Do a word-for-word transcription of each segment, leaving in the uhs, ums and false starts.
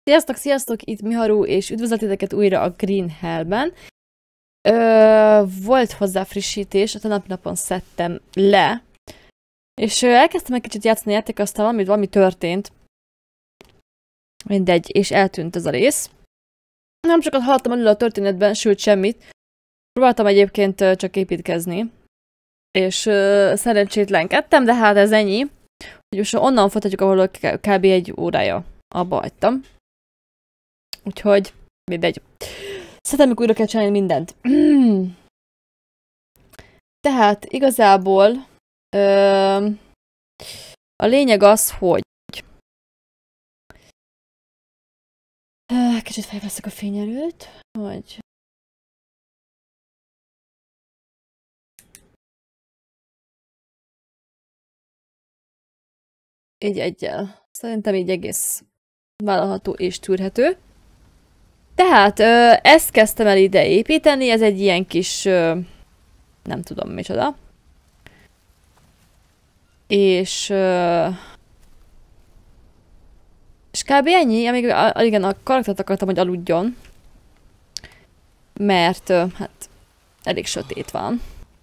Sziasztok, sziasztok! Itt Miharu, és üdvözlet titeket újra a Green Hell-ben. Ö, volt hozzá frissítés, a tegnapi napon szedtem le, és ö, elkezdtem egy kicsit játszani a játék, aztán valami, valami történt. Mindegy, és eltűnt ez a rész. Nem sokat hallottam elő a történetben, sőt semmit. Próbáltam egyébként ö, csak építkezni, és ö, szerencsétlenkedtem, de hát ez ennyi. Hogy most onnan folytatjuk, ahol kb. Egy órája abba hagytam. Úgyhogy, mindegy. Szerintem, amikor újra kell csinálni mindent. Tehát, igazából ö, a lényeg az, hogy kicsit felveszek a fényerőt, hogy így egyel. Szerintem így egész vállalható és tűrhető. Tehát, ö, ezt kezdtem el ide építeni, ez egy ilyen kis, ö, nem tudom micsoda. És, ö, és kb. Ennyi, amíg, a, igen, a karaktert akartam, hogy aludjon. Mert, ö, hát, elég sötét van.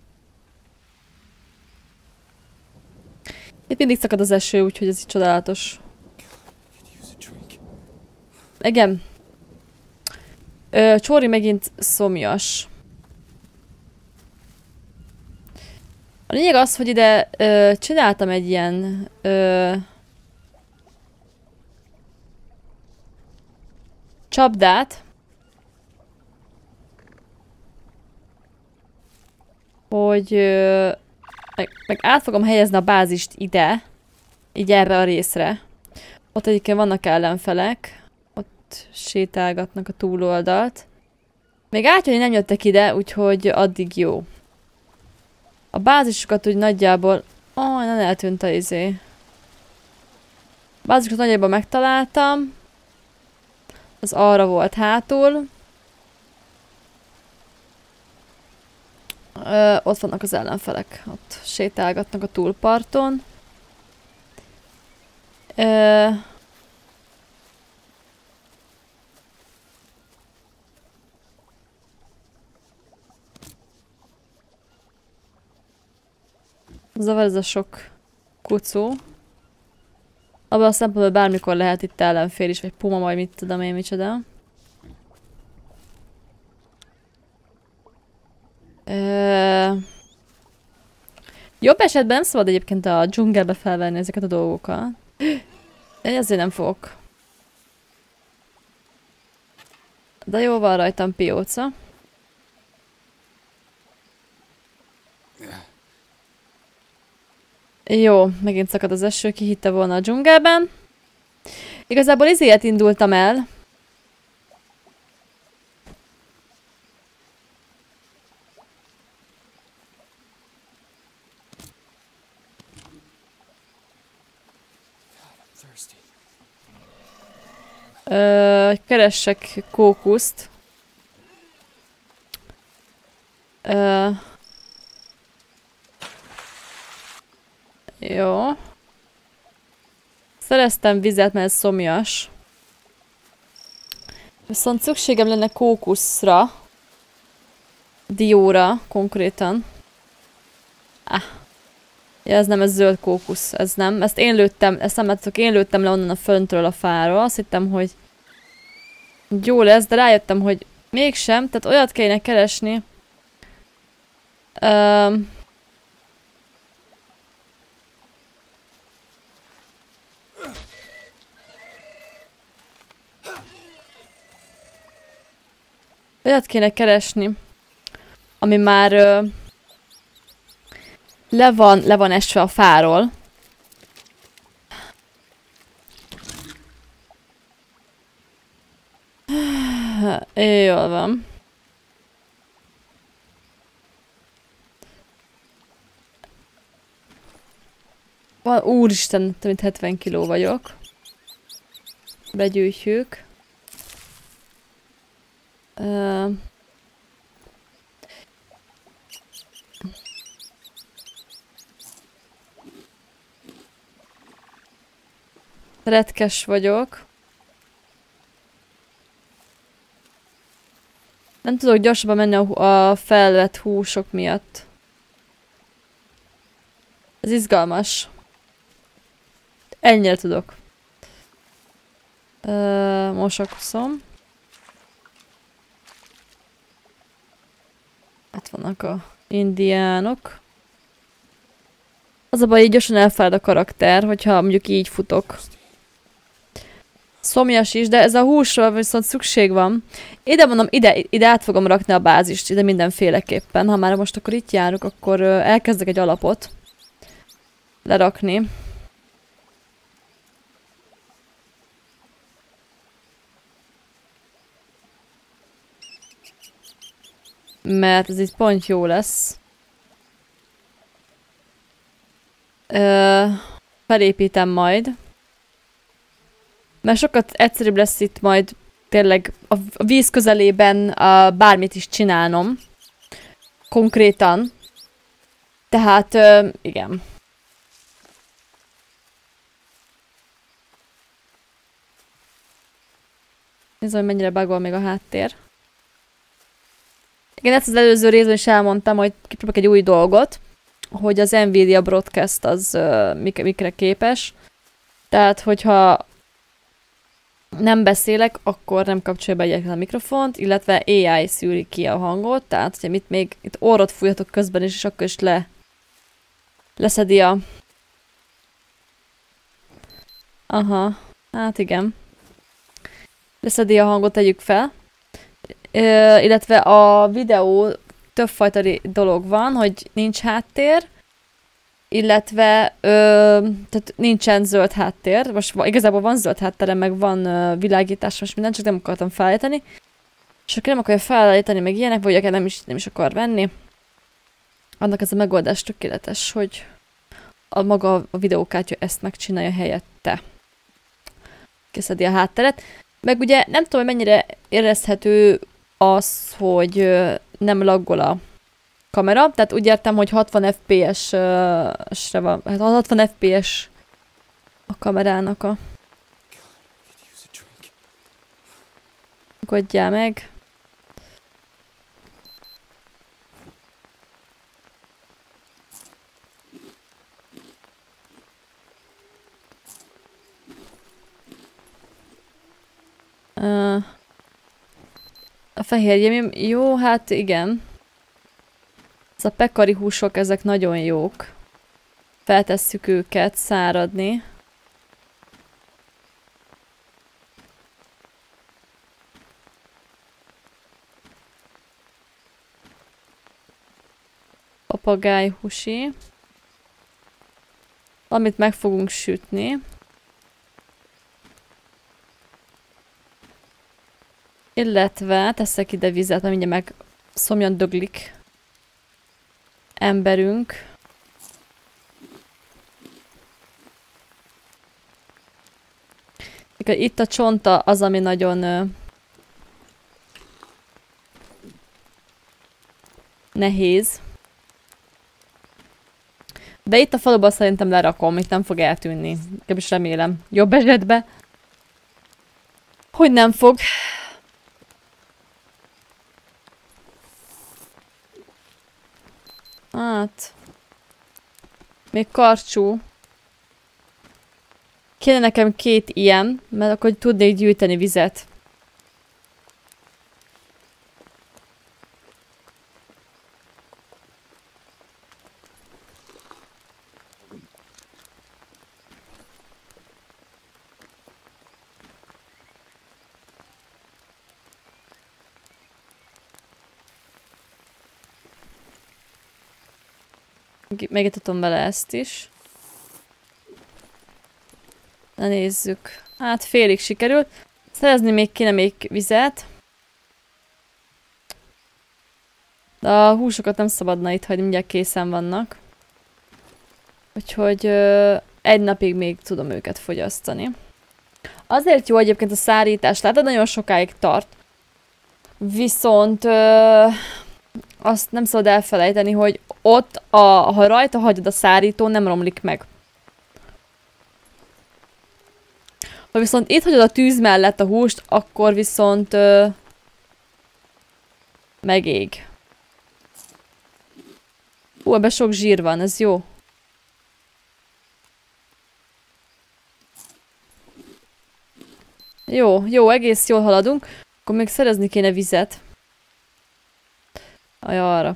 Itt mindig szakad az eső, úgyhogy ez így csodálatos. Igen. Ö, Csóri megint szomjas. A lényeg az, hogy ide ö, csináltam egy ilyen ö, csapdát, hogy ö, meg, meg át fogom helyezni a bázist ide, így erre a részre. Ott egyébként vannak ellenfelek. Sétálgatnak a túloldalt. Még átjönni nem jöttek ide, úgyhogy addig jó. A bázisokat úgy nagyjából... Ó, oh, nem eltűnt a izé. A bázisokat nagyjából megtaláltam. Az arra volt hátul. Ö, ott vannak az ellenfelek. Ott sétálgatnak a túlparton. Ö, Zavar ez a sok kucó. Abban a szempontból bármikor lehet itt ellenfél is, vagy puma, vagy mit tudom én micsoda. Ö... Jobb esetben nem szabad egyébként a dzsungelbe felvenni ezeket a dolgokat. Én azért nem fogok. De jó, van rajtam pióca. Jó, megint szakad az eső, ki hitte volna a dzsungelben. Igazából izéért indultam el. Ö, keressek kókuszt. Ö, Jó. Szereztem vizet, mert ez szomjas. Viszont szükségem lenne kókuszra. Dióra, konkrétan. Ah. Ja, ez nem, ez zöld kókusz. Ez nem. Ezt én lőttem, ezt nem láttok, én lőttem le onnan a föntről a fáról. Azt hittem, hogy jó lesz, de rájöttem, hogy mégsem. Tehát olyat kéne keresni. Um, Olyat kéne keresni, ami már ö, le, van, le van esve a fáról. Jól van. Van, úristen, mint hetven kiló vagyok. Begyűjtjük. Uh, retkes vagyok. Nem tudok gyorsabban menni a, a felvett húsok miatt. Ez izgalmas. Ennyire tudok. Uh, mosakszom. Itt vannak a indiánok. Az a baj, így gyorsan elfárad a karakter, hogyha mondjuk így futok. Szomjas is, de ez a húsról viszont szükség van. Ide mondom, ide, ide át fogom rakni a bázist, ide mindenféleképpen. Ha már most akkor itt járok, akkor elkezdek egy alapot lerakni. Mert ez itt pont jó lesz. Ö, felépítem majd. Mert sokat egyszerűbb lesz itt majd tényleg a, a víz közelében a, bármit is csinálnom. Konkrétan. Tehát, ö, igen. Nézd, hogy mennyire bugol még a háttér. Igen, ezt az előző részben is elmondtam, hogy kipróbálok egy új dolgot, hogy az Nvidia Broadcast az uh, mik mikre képes. Tehát, hogyha nem beszélek, akkor nem kapcsolja be egyáltalán a mikrofont, illetve á i szűri ki a hangot, tehát, hogyha mit még itt orrot fújhatok közben is, és akkor is le leszedi a... Aha, hát igen. Leszedi a hangot, tegyük fel. Ö, illetve a videó többfajta dolog van, hogy nincs háttér, illetve ö, tehát nincsen zöld háttér. Most igazából van zöld háttere, meg van ö, világítás, most minden, csak nem akartam felállítani. És aki nem akarja felállítani, meg ilyenek, vagy akár nem is, nem is akar venni, annak ez a megoldás tökéletes, hogy a maga a videókártya ezt megcsinálja helyette. Kiszedi a hátteret. Meg ugye nem tudom, hogy mennyire érezhető az, hogy nem laggol a kamera. Tehát úgy értem, hogy hatvan ef pé es-re van. Hát hatvan ef pé es a kamerának a... Nyugodjál meg. Uh, a fehérje, jó, hát igen. Ez a pekari húsok, ezek nagyon jók. Feltesszük őket száradni. Papagájhúsi. Amit meg fogunk sütni. Illetve teszek ide vizet, mert mindjárt meg szomjan döglik emberünk. Itt a csonta az, ami nagyon uh, nehéz. De itt a faluban szerintem lerakom, itt nem fog eltűnni. Kevés remélem. Jobb esetben. Hogy nem fog. Hát... Még karcsú. Kéne nekem két ilyen, mert akkor tudnék gyűjteni vizet. Megítatom bele ezt is. Na nézzük. Hát félig sikerült. Szerezni még kéne még vizet. De a húsokat nem szabadna itt hagyni, mindjárt készen vannak. Úgyhogy ö, egy napig még tudom őket fogyasztani. Azért jó egyébként a szárítás, látod, nagyon sokáig tart. Viszont ö, azt nem szabad elfelejteni, hogy ott, a, ha rajta hagyod a szárító, nem romlik meg. Ha viszont itt hagyod a tűz mellett a húst, akkor viszont... Ö, Megég. Hú, ebben sok zsír van, ez jó. Jó, jó, egész jól haladunk. Akkor még szerezni kéne vizet. Aj, arra.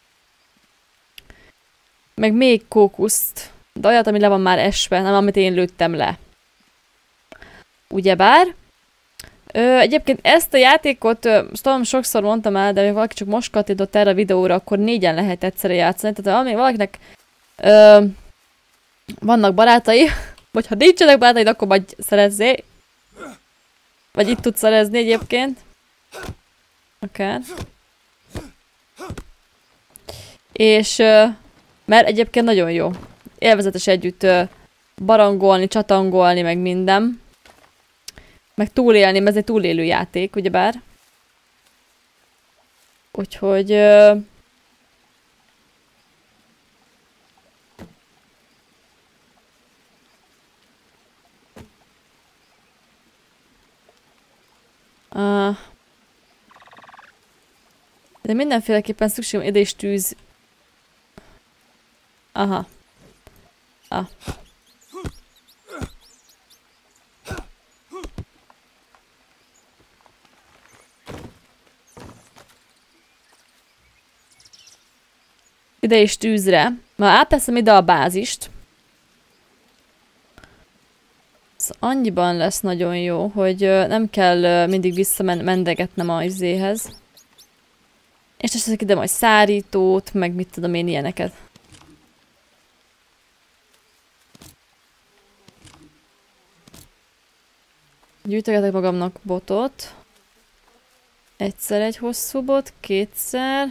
Meg még kókuszt. De olyat, ami le van már esve, nem amit én lőttem le. Ugyebár. Ö, egyébként ezt a játékot, ö, tudom, sokszor mondtam el, de még valaki csak most kattintott erre a videóra, akkor négyen lehet egyszerre játszani. Tehát ha valakinek ö, vannak barátai, vagy ha nincsenek barátaid, akkor majd szerezzé. Vagy itt tudsz szerezni egyébként. Akár. És, ö, mert egyébként nagyon jó. Élvezetes együtt ö, barangolni, csatangolni, meg minden. Meg túlélni, mert ez egy túlélő játék, ugyebár. Úgyhogy... Uh... Uh... De mindenféleképpen szükség van ide is tűz. Aha. Ah. Ide is tűzre. Ma áteszem ide a bázist. Ez annyiban lesz nagyon jó, hogy nem kell mindig visszamendegetnem a izéhez. És teszek ide majd szárítót, meg mit tudom én ilyeneket. Gyűjtögetek magamnak botot. Egyszer egy hosszú bot, kétszer.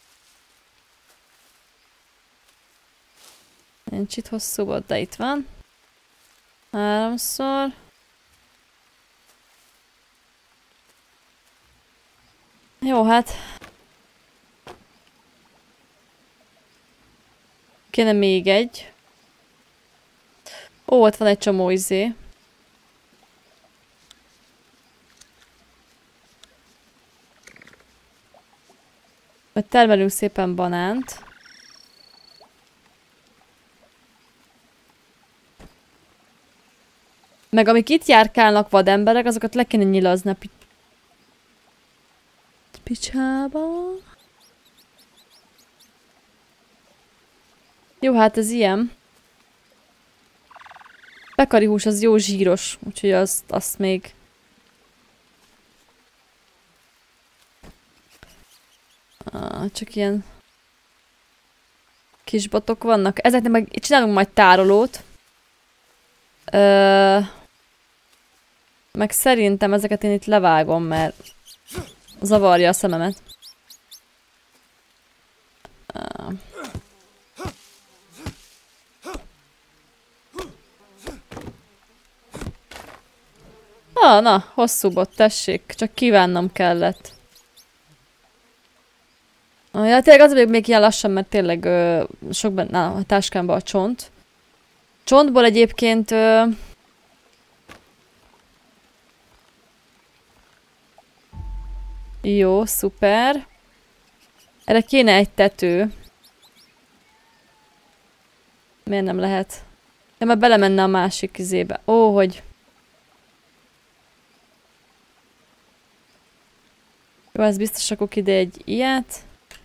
Nincs itt hosszú bot, de itt van. Háromszor. Jó, hát. Kéne még egy. Ó, ott van egy csomó izé. Mert termelünk szépen banánt. Meg amik itt járkálnak vademberek, azokat le kéne nyilazni a pi... picsába. Jó, hát ez ilyen. Pekari hús az jó zsíros, úgyhogy azt, azt még... Ah, csak ilyen... kis botok vannak. Ezeknek meg csinálunk majd tárolót. Ö... Meg szerintem ezeket én itt levágom, mert zavarja a szememet. Uh. Ah, na, hosszú bot, tessék, csak kívánnom kellett. Ah, ja, tényleg az még ilyen lassan, mert tényleg ö, sok benne a táskámban a csont. Csontból egyébként... Ö, Jó, szuper. Erre kéne egy tető. Miért nem lehet? De már belemenne a másik izébe. Ó, hogy... Jó, ez biztos rakok ide egy ilyet.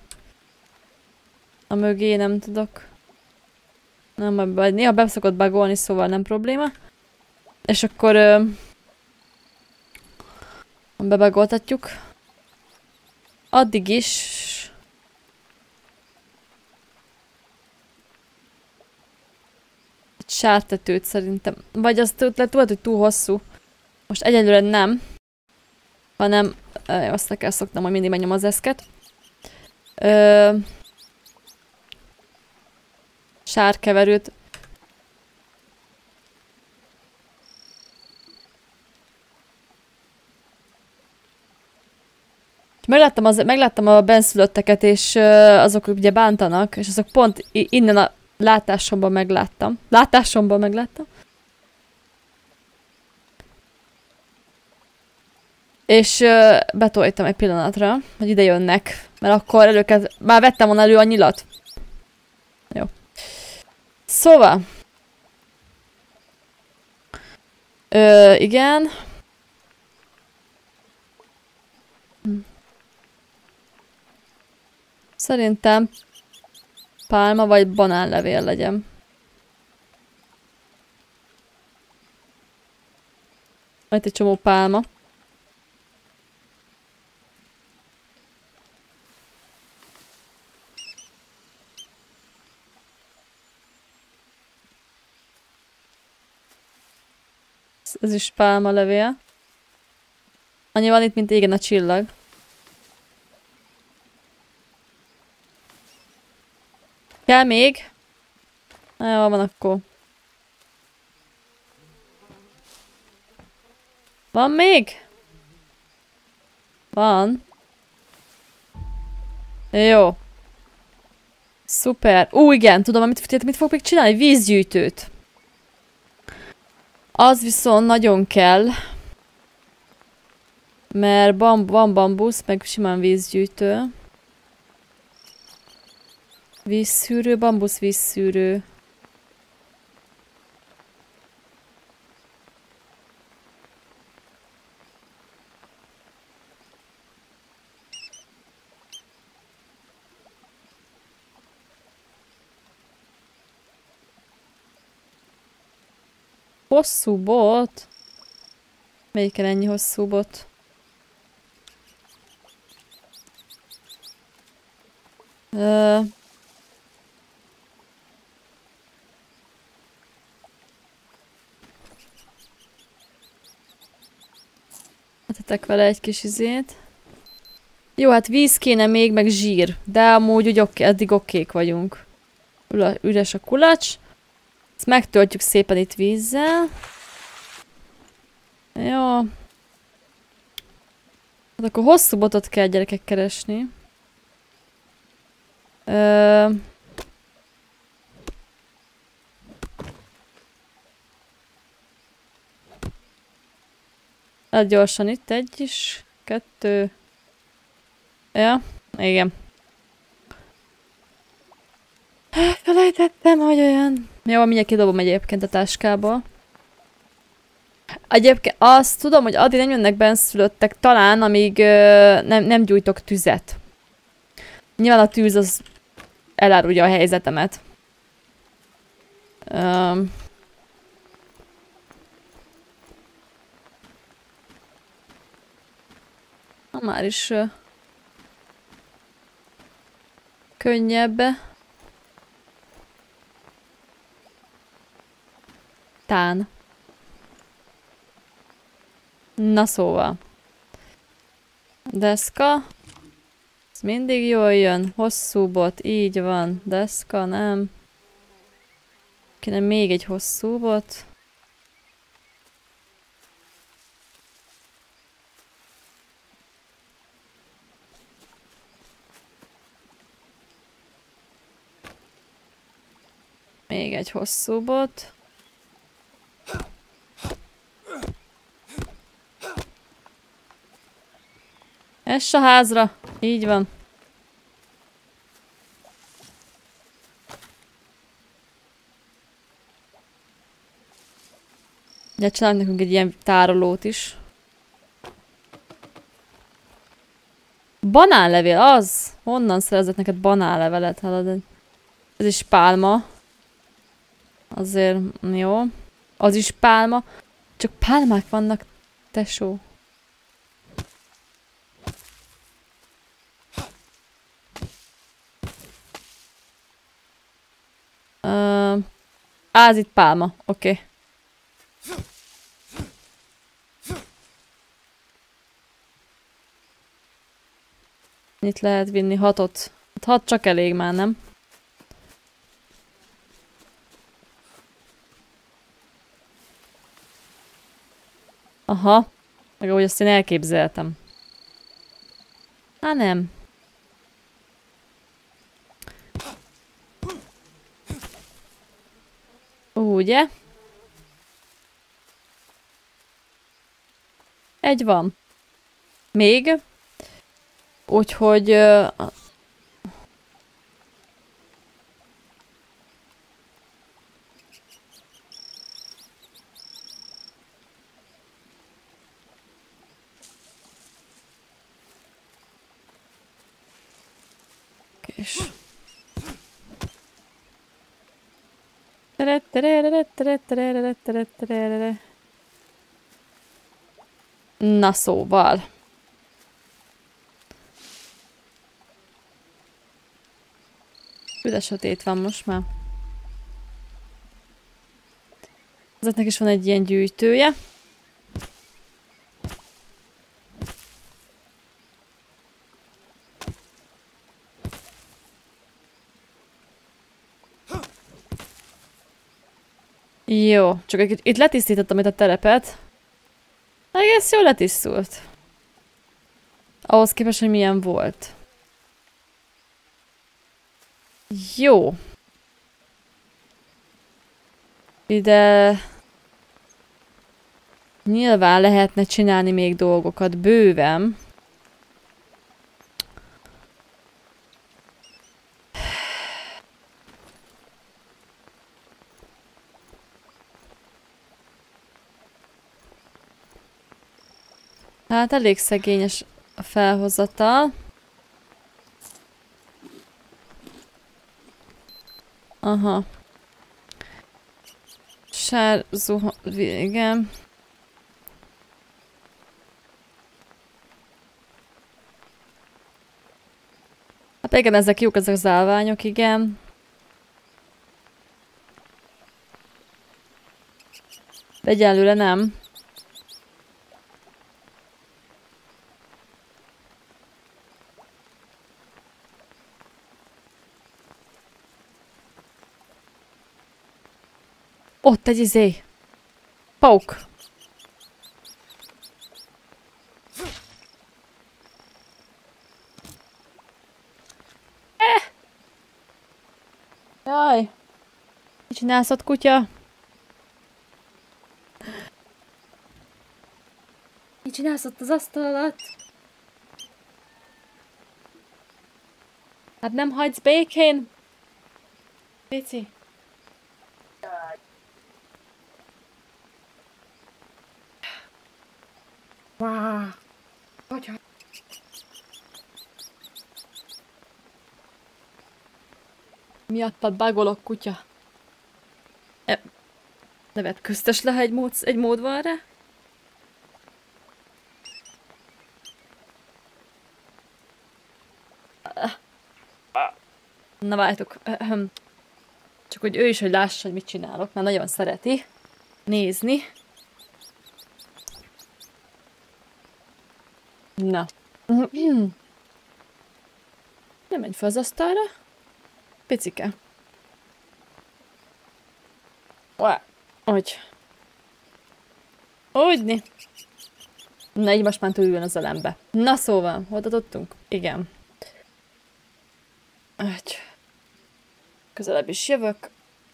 A mögé nem tudok. Nem, majd néha be szokott bugolni, szóval nem probléma. És akkor... Ö, bebagoltatjuk. Addig is... Egy sártetőt szerintem. Vagy az lehet, hogy túl hosszú. Most egyelőre nem. Hanem... Ö, azt le kell szoknom, hogy mindig menjem az eszket. Ö, sárkeverőt. Megláttam, az, megláttam a benszülötteket, és uh, azok ugye bántanak, és azok pont innen a látásomban megláttam. Látásomban megláttam. És uh, betoltam egy pillanatra, hogy ide jönnek. Mert akkor elő kell... Már vettem volna elő a nyilat. Jó. Szóval. Ö, igen. Szerintem pálma vagy banánlevél legyen. Majd egy csomó pálma. Ez is pálmalevél. Annyi van itt, mint égen a csillag. Kell még? Na jó, van akkor. Van még? Van. Jó. Szuper. Ú, igen, tudom, amit, mit fogok még csinálni? Vízgyűjtőt. Az viszont nagyon kell. Mert bamb van bambusz, meg simán vízgyűjtő. Vízszűrő, bambusz vízszűrő. Hosszú bot? Melyiken ennyi hosszú bot? Ö... Tetek vele egy kis izét. Jó, hát víz kéne még, meg zsír. De amúgy úgy oké, eddig okék vagyunk. Üres a kulacs. Ezt megtöltjük szépen itt vízzel. Jó. Hát akkor hosszú botot kell gyerekek keresni. Ö... Hát gyorsan itt egy is, kettő. Ja, igen. Felejtettem, hogy olyan. Jó, mindjárt kidobom egyébként a táskából. Egyébként azt tudom, hogy addig nem jönnek benszülöttek talán, amíg ö, nem, nem gyújtok tüzet. Nyilván a tűz az elárulja a helyzetemet. Um, na, már is uh, könnyebb. Tán. Na szóval. Deszka. Ez mindig jól jön. Hosszú bot, így van. Deszka, nem. Kéne még egy hosszú bot. Még egy hosszú bot. Ez a házra. Így van. De csinálunk nekünk egy ilyen tárolót is. Banánlevél, az! Honnan szerezett neked banánlevelet? Ez is pálma. Azért jó. Az is pálma. Csak pálmák vannak, tesó. Uh, az itt pálma, oké. Okay. Itt lehet vinni hatot. Hat csak elég már, nem? Aha. Meg ahogy azt én elképzeltem. Há nem. Ugye? Egy van. Még. Úgyhogy... Uh, és... Na szóval. De sötét van most már. Ezeknek is van egy ilyen gyűjtője. Jó, csak itt letisztítottam itt a terepet. Egész jól letisztult. Ahhoz képest, hogy milyen volt. Jó. Ide... Nyilván lehetne csinálni még dolgokat bőven. Hát elég szegényes a felhozata. Aha. Sár, zuha, igen. Hát igen, ezek jók, ezek az állványok, igen. De egyelőre nem. Ott egy izé. Pauk. Eh! Jaj. Mit csinálsz ott, kutya? Mit csinálsz ott az asztal alatt? Hát nem hagysz békén? Pici. Wow. Atya. Miattad bagolok, kutya. E, ne vetköztes le, ha egy mód, egy mód van rá. Na várjátok. Csak hogy ő is, hogy lássa, hogy mit csinálok, mert nagyon szereti nézni. Na. Nem menj fel az asztalra. Picike. Hogy. Úgyni. Na így most már túljön az elembe. Na szóval, hol adottunk? Igen. Úgy. Közelebb is jövök.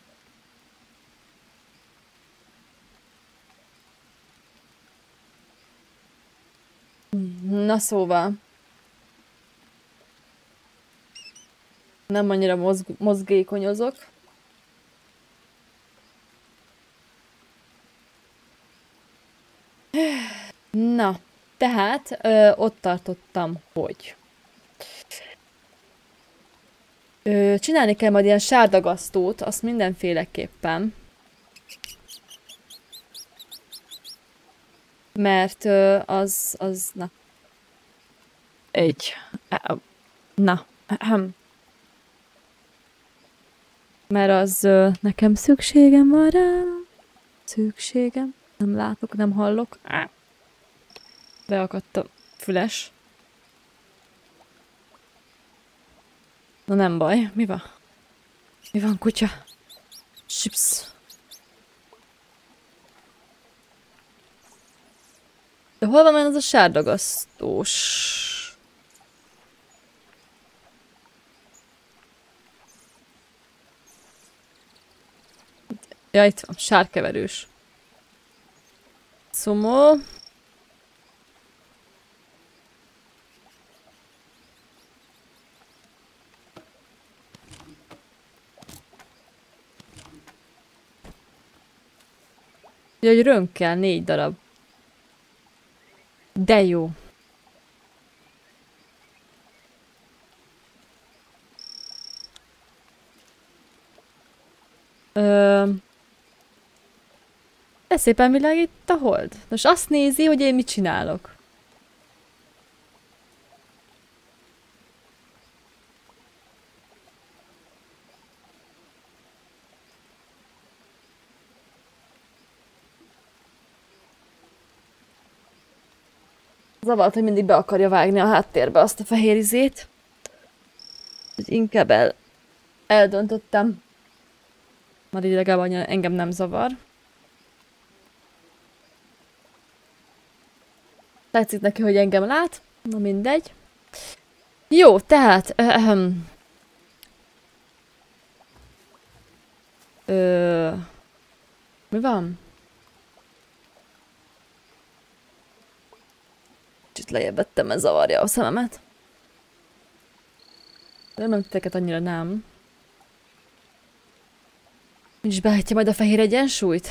Na szóval. Nem annyira mozg mozgékonyozok. Na, tehát ö, ott tartottam, hogy ö, csinálni kell majd ilyen sárdagasztót, azt mindenféleképpen. Mert ö, az, az, na. Egy. Na. Mert az ö, nekem szükségem van rá. Szükségem. Nem látok, nem hallok. Beakadt a füles. Na nem baj, mi van? Mi van, kutya? Chips. De hol van az a sárdagasztós? Ja, itt van, sárkeverős. Szomó. Hogy rönk kell, négy darab. De jó. Ö... De szépen világít a hold. Most azt nézi, hogy én mit csinálok. Zavart, hogy mindig be akarja vágni a háttérbe azt a fehér izét. Hogy inkább el... eldöntöttem. Már így legalább engem nem zavar. Tetszik neki, hogy engem lát. Na mindegy. Jó, tehát... Öhem. Ö... Mi van? Kicsit lejjebb vettem, ez zavarja a szememet. Remélem titeket annyira nem. Nincs beállítja majd a fehér egyensúlyt?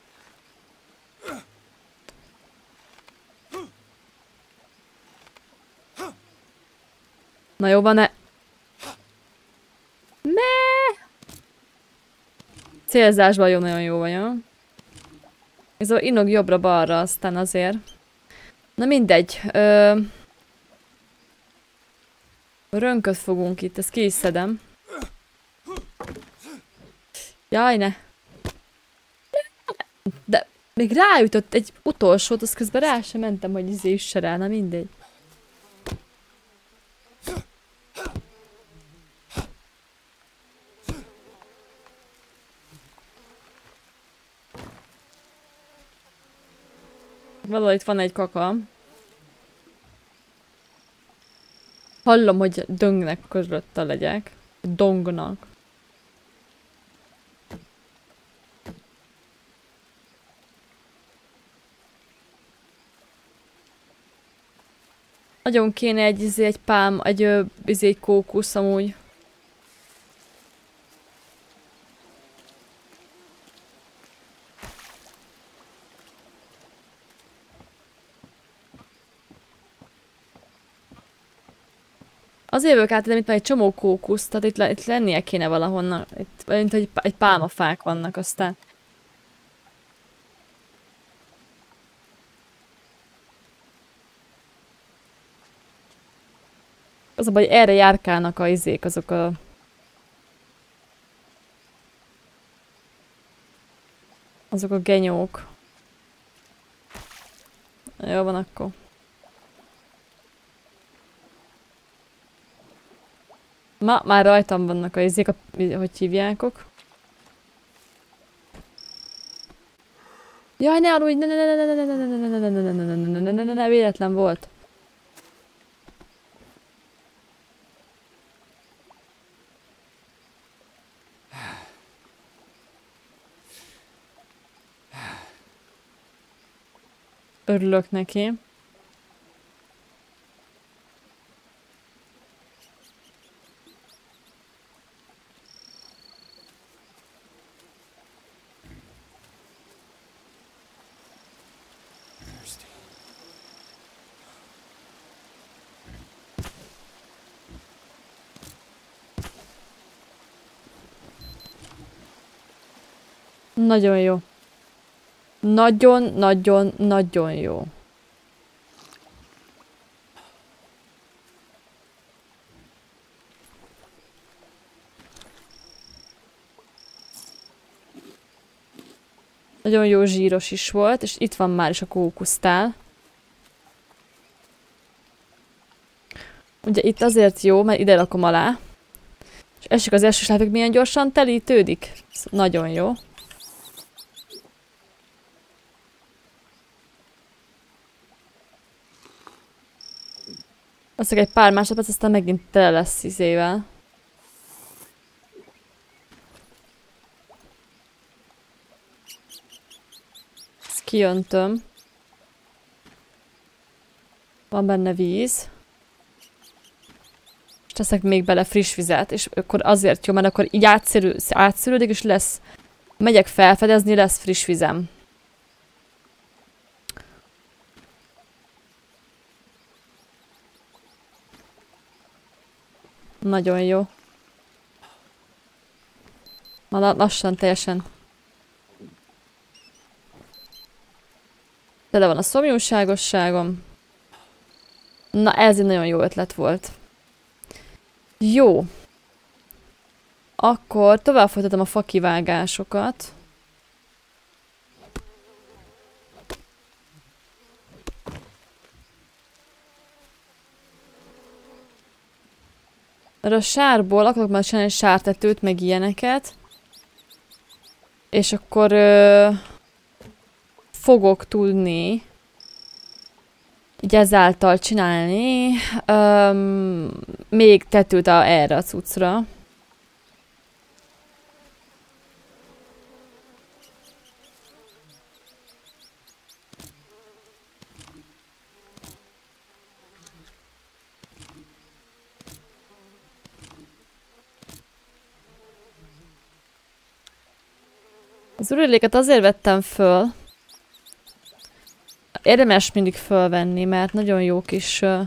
Na jó, van-e? Ne! Célzásban jó, nagyon jó vagyok. Ez a inog jobbra-balra, aztán azért. Na mindegy. Ö... Rönköt fogunk itt, ezt ki is szedem. Jaj, ne! De még ráütött egy utolsót, az közben rá sem mentem, hogy izé üsse rá, na mindegy. Valahol itt van egy kaka. Hallom, hogy döngnek körülötte legyek. Dongnak. Nagyon kéne egy izé, egy pálm, egy ö, izé, egy kókusz amúgy. Azért jövök át, de itt van egy csomó kókusz, tehát itt, le, itt lennie kéne valahonnan. Itt, mint hogy egy pálmafák vannak aztán. Az a baj, erre járkálnak a izék, azok a... Azok a genyók. Jó van akkor. Ma már rajtam vannak a izék, a, hogy hívjákok. Jaj, ne aludj, ne ne ne ne ne ne ne ne ne ne ne ne ne ne ne ne ne véletlen volt. Örülök neki. Nagyon jó. Nagyon, nagyon, nagyon jó. Nagyon jó zsíros is volt, és itt van már is a kókusztál. Ugye itt azért jó, mert ide rakom alá. És esik az eső, és látok milyen gyorsan telítődik. Ez nagyon jó. Aztán egy pár másodperc, aztán megint tele lesz izével. Ezt kijöntöm. Van benne víz. És teszek még bele friss vizet, és akkor azért jó, mert akkor így átszűrődik, és lesz. Megyek felfedezni, lesz friss vizem. Nagyon jó. Ma lassan teljesen. Tele van a szomjúságosságom. Na, ez egy nagyon jó ötlet volt. Jó. Akkor tovább folytatom a fakivágásokat. Mert a sárból akarok már csinálni sártetőt, meg ilyeneket. És akkor ö, fogok tudni így ezáltal csinálni ö, még tetőt a, erre a cuccra. Az ürüléket azért vettem föl. Érdemes mindig fölvenni, mert nagyon jó kis... Uh...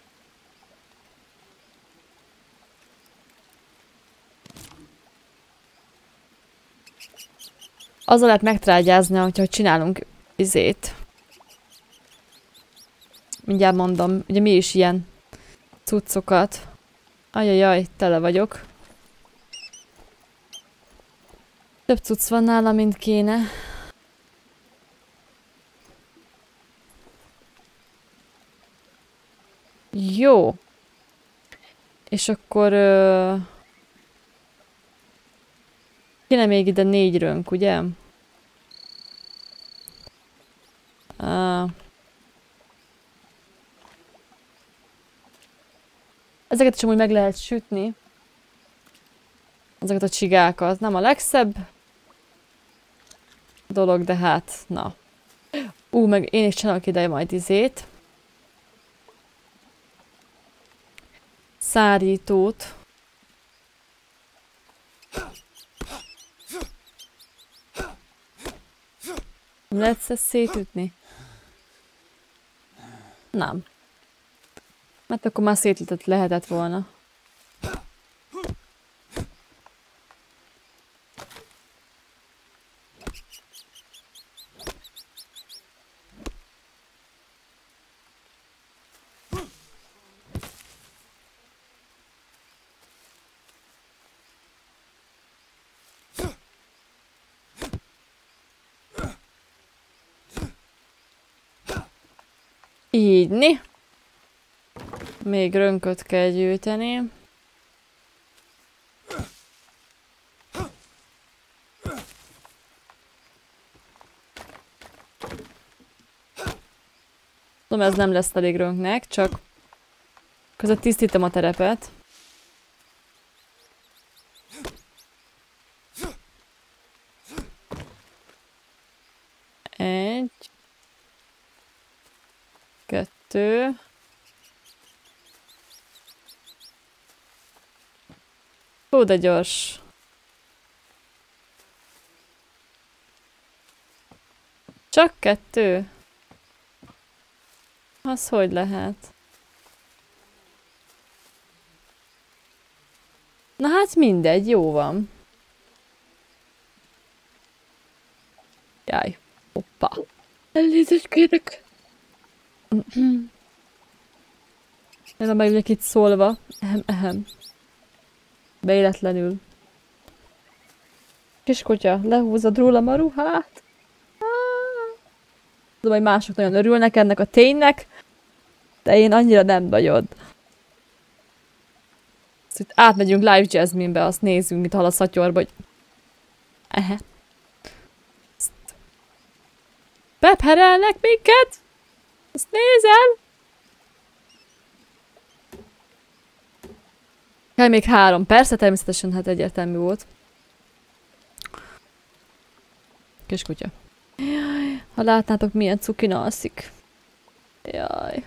Azzal lehet megtrágyázni, hogyha csinálunk izét. Mindjárt mondom, ugye mi is ilyen cuccokat. Ajajaj, tele vagyok. Több cucc van nála, mint kéne. Jó. És akkor... Uh... Kéne még ide négy rönk, ugye? Uh... Ezeket is amúgy meg lehet sütni. Ezeket a csigákat. Nem a legszebb dolog, de hát, na. Ú, meg én is csinálok ide majd izét. Szárítót. Lehet ezt szétütni? Nem. Mert akkor már szétlített lehetett volna. Ígyni. Még rönköt kell gyűjteni. Tudom, ez nem lesz elég rönknek, csak között tisztítom a terepet. Egy. Kettő. Hú, de gyors. Csak kettő? Az hogy lehet? Na hát mindegy, jó van. Jaj, hoppá. Elnézést kérek. Nem meg vagyok itt szólva. Ehem, ehem. Véletlenül. Kiskutya, lehúzod rólam a ruhát. Tudom, hogy mások nagyon örülnek ennek a ténynek, de én annyira nem nagyon. Szóval átmegyünk Live Jasmine-be, azt nézzünk, mit hall a szatyorba, hogy... Ehe. Pepherelnek minket? Ezt nézem! Kell még három. Persze, természetesen, hát egyértelmű volt. Kiskutya. Jaj, ha látnátok, milyen cukin alszik. Jaj.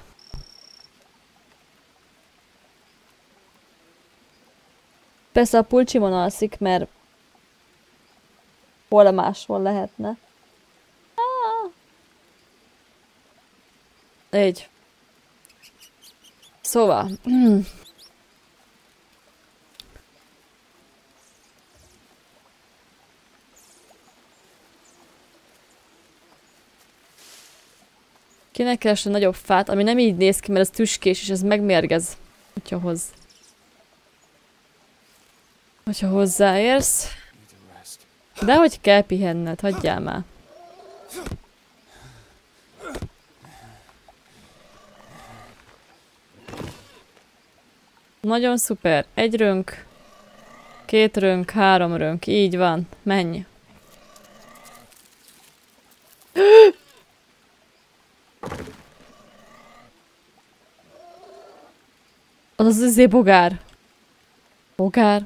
Persze a pulcsimon alszik, mert hol máshol lehetne. Így. Szóval. Mm. Kéne keresni nagyobb fát, ami nem így néz ki, mert ez tüskés, és ez megmérgez. Hogyha hoz. Hogyha hozzáérsz. De hogy kell pihenned, hagyjál már. Nagyon szuper. Egy rönk. Két rönk, három rönk. Így van. Menj. Az az izé bogár. Bogár.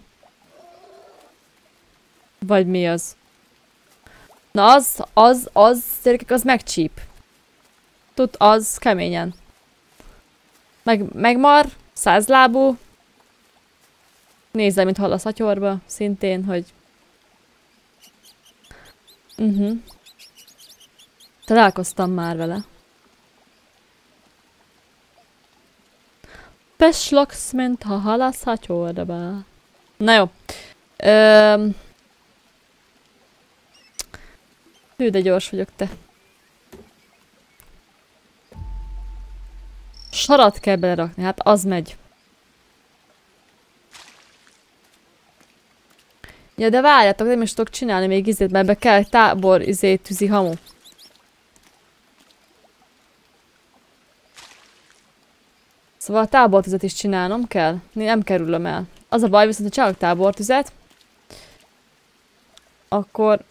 Vagy mi az? Na az, az, az, gyerekek, az megcsíp. Tud, az keményen. Meg, megmar, százlábú. Nézzel, mint hall a szatyorba, szintén, hogy... Mhm. Uh-huh. Találkoztam már vele. Peslaks, mint ha halasz szatyorba. Na jó. Öm... Hű, de gyors vagyok, te. Sarat kell belerakni, hát az megy. Ja, de várjátok, nem is tudok csinálni még izét, mert be kell tábor izé tűzi hamu. Szóval a tábortüzet is csinálnom kell. Nem kerülöm el. Az a baj, viszont ha csinálok tábortüzet, akkor...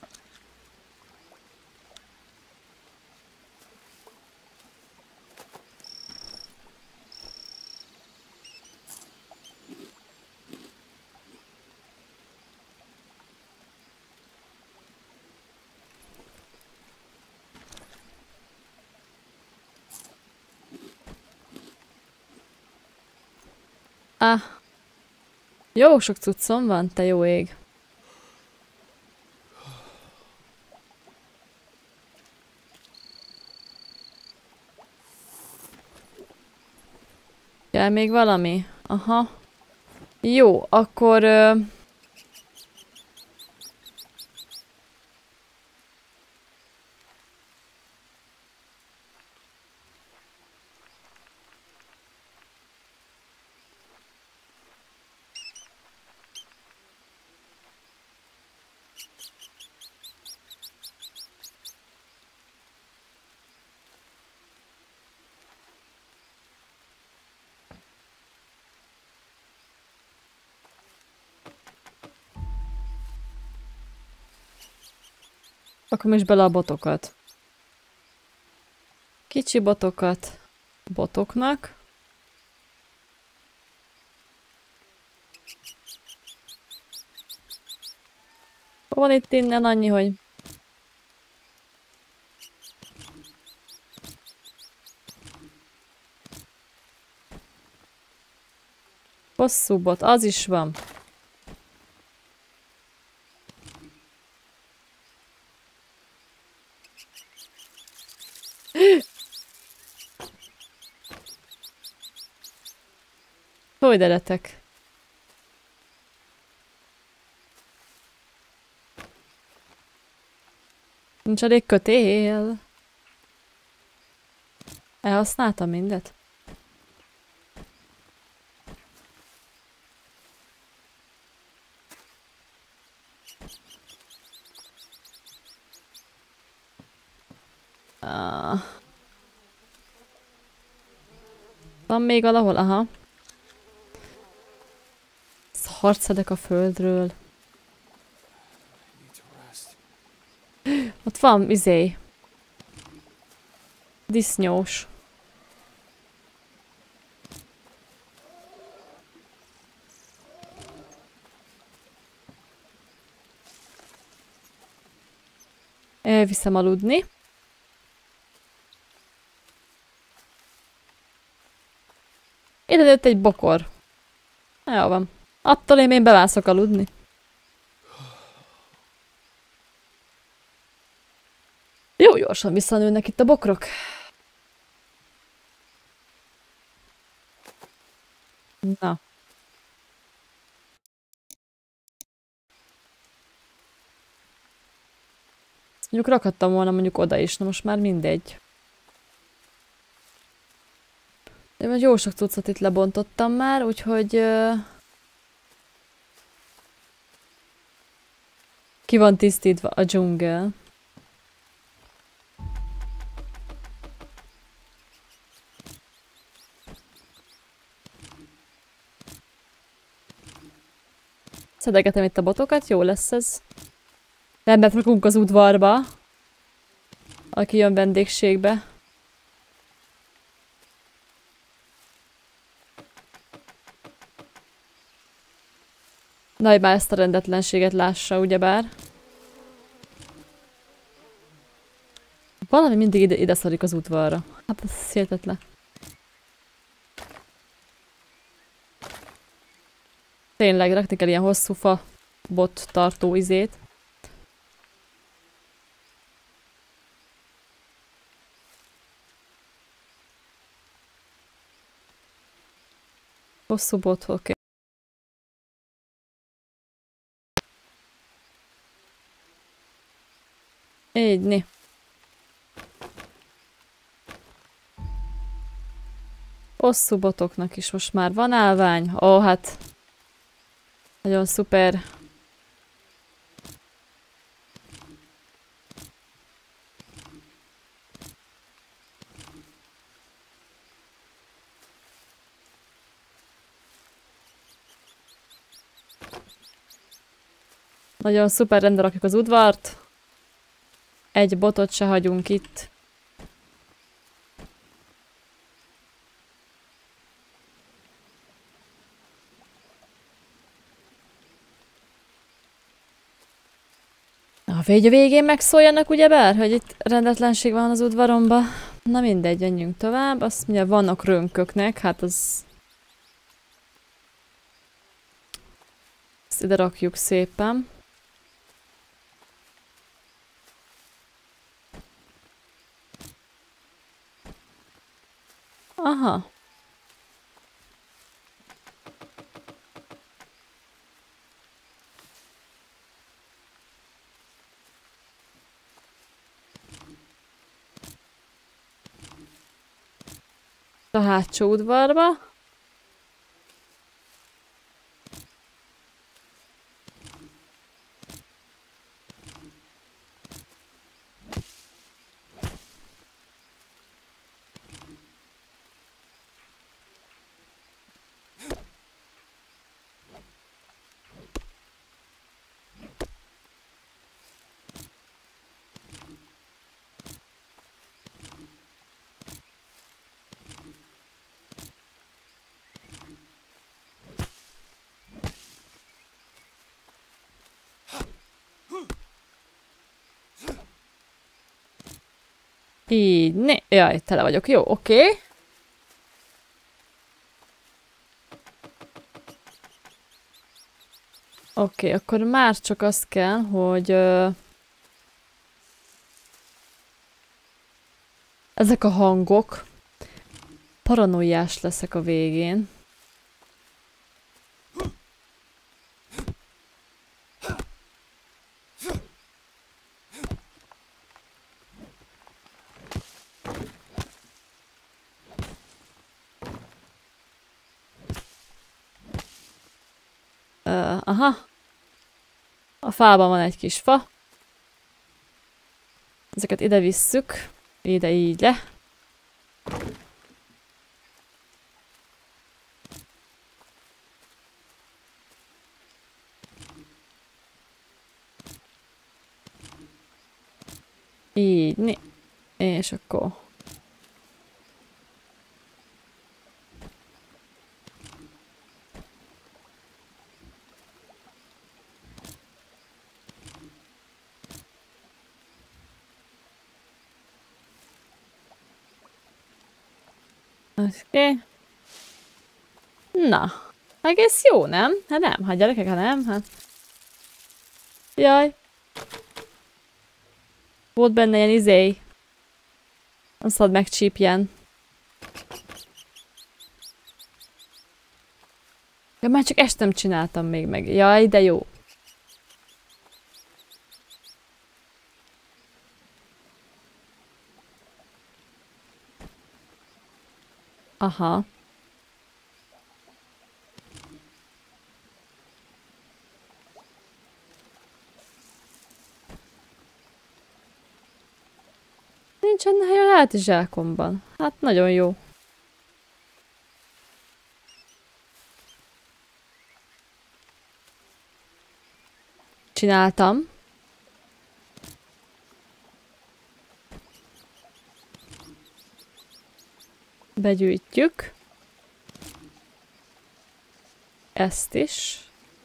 Ah. Jó sok cuccom van, te jó ég. Kell még valami? Aha. Jó, akkor... Ö... Akkor is bele a botokat. Kicsi botokat botoknak. Van itt innen annyi, hogy... Hosszú bot, az is van. Hogy deretek? Nincs elég kötél. Elhasználtam mindet? Ah. Van még valahol? Aha. Harcadek a földről. Ott van, izé. Disznyós. Elviszem aludni. Ide jött egy bokor. Jó van. Attól én, én bevászok aludni. Jó, gyorsan visszanőnek itt a bokrok. Na. Ezt mondjuk rakhattam volna mondjuk oda is, na most már mindegy. Én most jó sok cuccot itt lebontottam már, úgyhogy... Uh, ki van tisztítva a dzsungel. Szedegetem itt a botokat, jó lesz ez. Rendet rakunk az udvarba. Aki jön vendégségbe. Nagy már ezt a rendetlenséget lássa, ugyebár. Valami mindig ide, ide szarik az udvarra. Hát ez hihetetlen. Tényleg, rakni kell ilyen hosszú fa bot tartó izét. Hosszú bot, oké. Okay. Így, hosszú botoknak is most már van állvány. Ó, hát... Nagyon szuper. Nagyon szuper, rendbe rakjuk az udvart. Egy botot se hagyunk itt. A vége végén megszóljanak ugyebár, hogy itt rendetlenség van az udvaromba. Na mindegy, menjünk tovább. Azt mondja, vannak rönköknek, hát az... Ezt ide rakjuk szépen. Aha. A hátsó udvarba. Így, ne, jaj, tele vagyok, jó, oké. Okay. Oké, okay, akkor már csak az kell, hogy... Uh, ezek a hangok... Paranoiás leszek a végén. Uh, aha. A fában van egy kis fa. Ezeket ide visszük. Ide így le. Így, né. És akkor... Oké. Okay. Na. Egész jó, nem? Hát nem, hát gyerekek, hát nem, hát... Jaj. Volt benne ilyen izé. Nem szabad megcsípjen. Ja, már csak ezt nem csináltam még meg. Jaj, de jó. Aha. Nincsen hely a hátizsákomban. Hát nagyon jó. Csináltam. Begyűjtjük. Ezt is.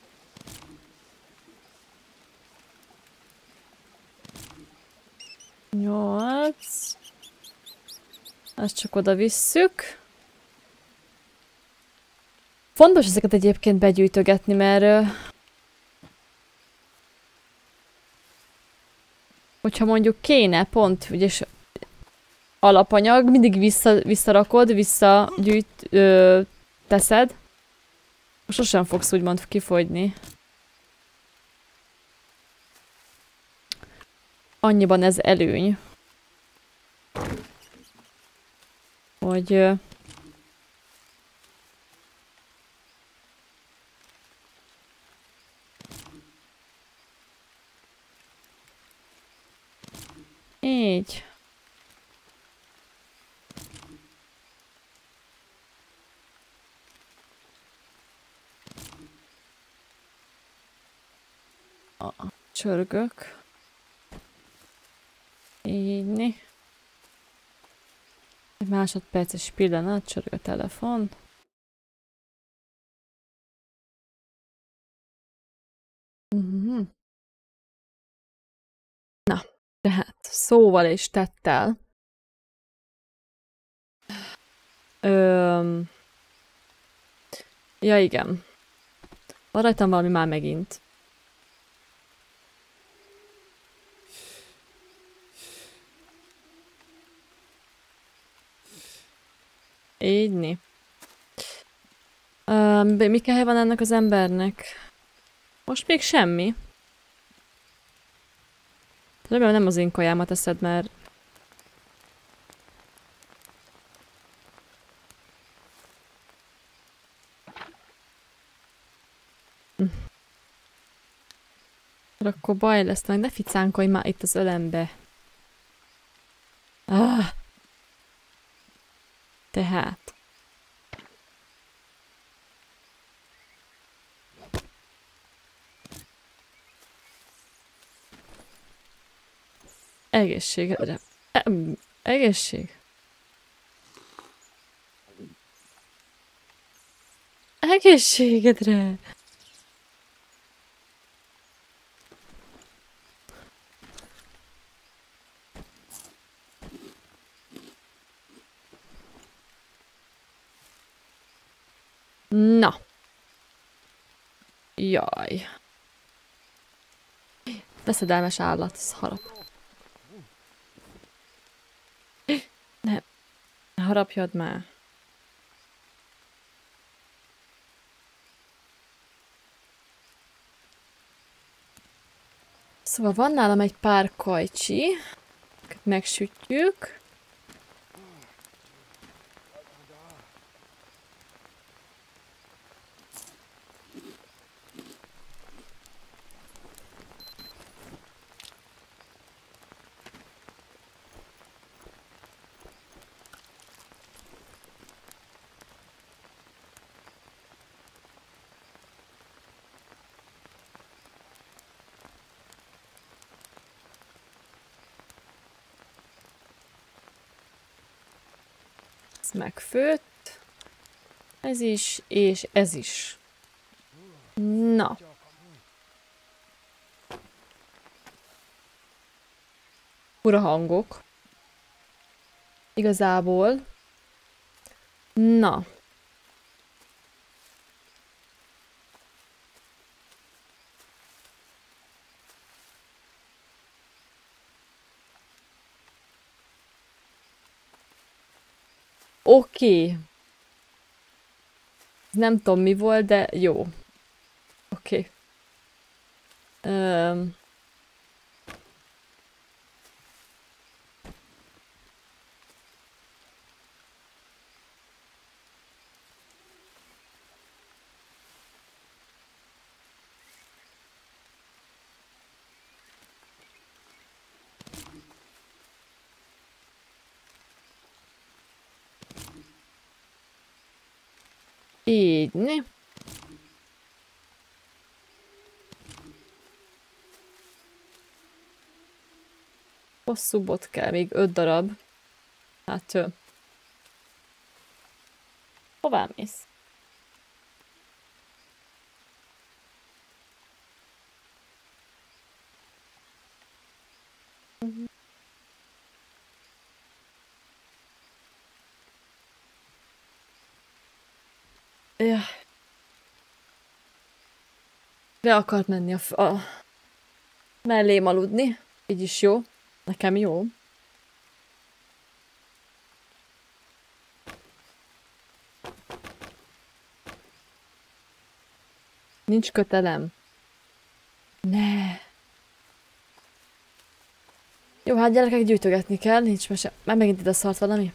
Nyolc. Ezt csak oda visszük. Fontos ezeket egyébként begyűjtögetni, mert hogyha mondjuk kéne pont, ugye alapanyag, mindig vissza, visszarakod, visszagyűjt, ö, teszed, sosem fogsz úgymond kifogyni. Annyiban ez előny, hogy ö, így. Csörgök. Így. Egy másodperces pillanat, csörög a telefon. Uh-huh. Na, tehát szóval és tettel. Öm... Ja, igen. Van rajtam valami már megint. Ígyni. Öm, mi kell van ennek az embernek? Most még semmi. Remélem nem az én kajámat eszed, mert... Hm. Akkor baj lesz, meg ne ficánkolj már itt az ölembe. Ah. Tehát. Egészségedre. E egészség. Egészségedre. Na. Jaj. Veszedelmes állat, ez harap. Ne. Ne harapjad már. Szóval van nálam egy pár kajcsi. Megsütjük. Ez megfőtt. Ez is, és ez is. Na. Fura hangok. Igazából. Na. Oké. Okay. Nem tudom mi volt, de jó. Oké. Okay. Um. Így, né? Hosszú bot kell, még öt darab. Hát, ő. Hová mész? Ja. Be akart menni a, a mellém aludni. Így is jó. Nekem jó. Nincs kötelem. Ne. Jó, hát gyerekek, gyűjtögetni kell, nincs mese. Már megint ide szart valami.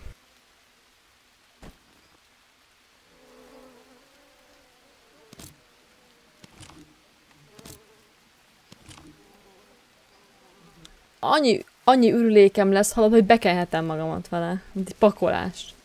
Annyi, annyi ürülékem lesz, halad, hogy bekelhetem magamat vele. Mint egy pakolás.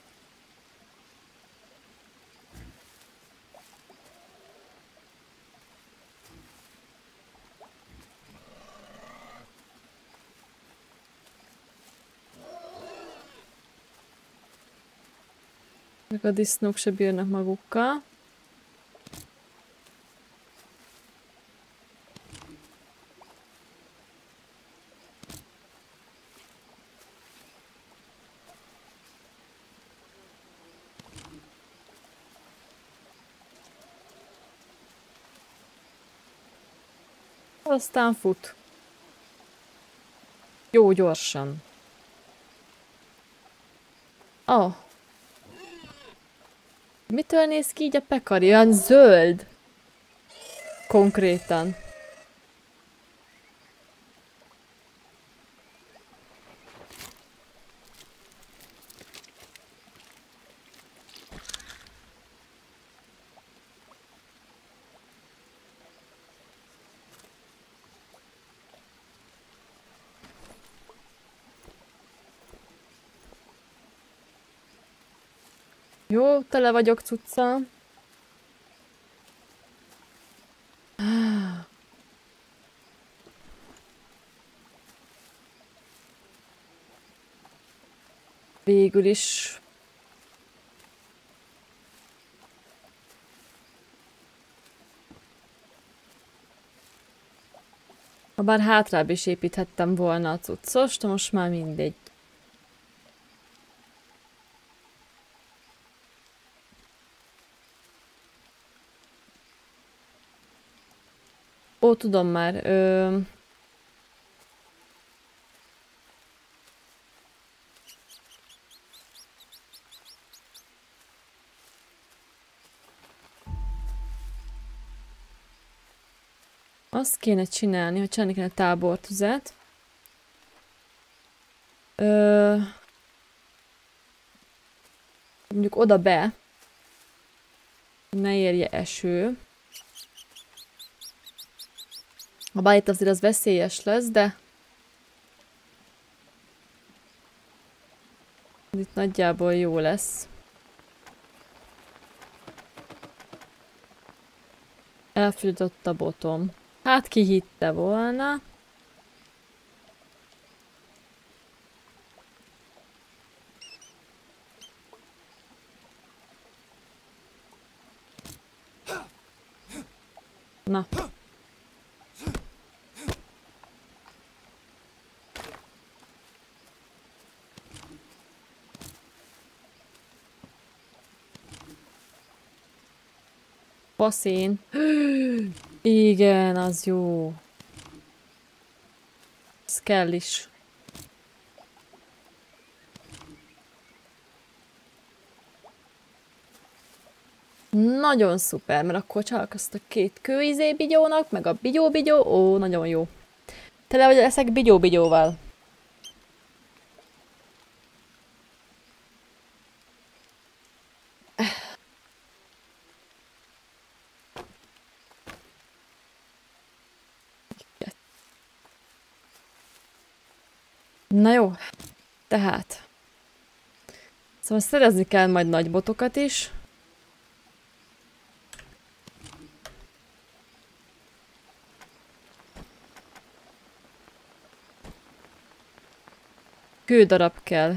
Meg a disznók se bírnak magukkal. Aztán fut. Jó, gyorsan. Oh. Mitől néz ki így a pekari? Olyan zöld. Konkrétan. Jó, tele vagyok cucca. Végül is. Habár hátrább is építhettem volna a cuccost, de most már mindegy. Ó, tudom már. Ö... Azt kéne csinálni, hogy csinálni kéne tábortüzet. Ö... Mondjuk oda be. Ne érje eső. Habár itt azért az veszélyes lesz, de... Itt nagyjából jó lesz. Elfogyott a botom. Hát ki hitte volna. Na. Baszén. Igen, az jó. Ez kell is. Nagyon szuper, mert akkor csalálkoztak két kőizé bigyónak, meg a bigyó-bigyó. Ó, nagyon jó. Tele vagy leszek bigyó-bigyóval. Na jó, tehát. Szóval szerezni kell majd nagy botokat is. Kődarab kell.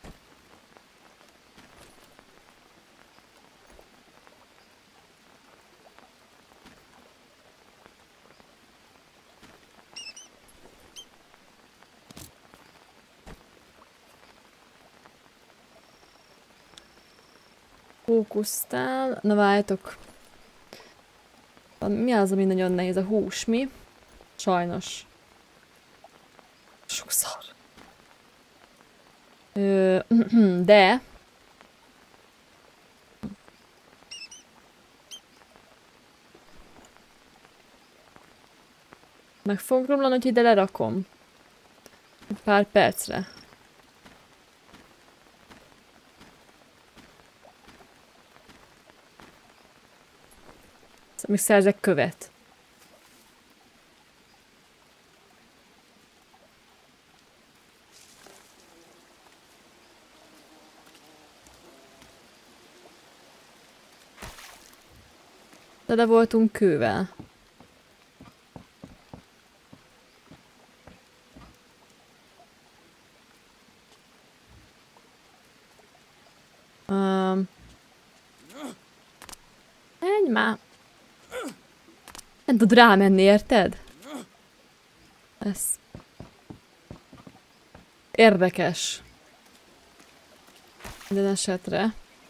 Fókusztál. Na várjatok. Mi az, ami nagyon nehéz? A hús, mi? Sajnos. Sok szar. Ö, de... Meg fog romlani, hogy ide lerakom. Pár percre. Még szerzek követ. Tele voltunk kővel. Um, Menj már! Nem tud rámenni, érted? Ez... Érdekes. Minden esetre.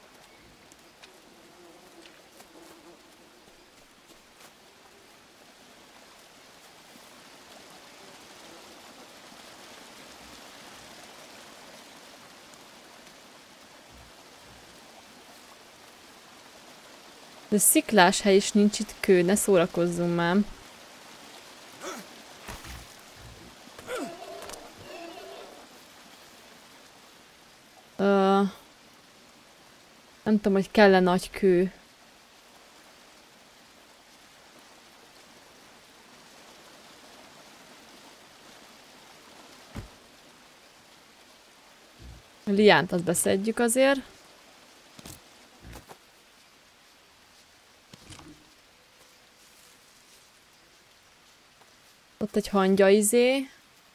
De sziklás hely is nincs itt kő, ne szórakozzunk már. Uh, nem tudom, hogy kell-e nagy kő. A liánt azt beszedjük azért. Ott egy hangya izé.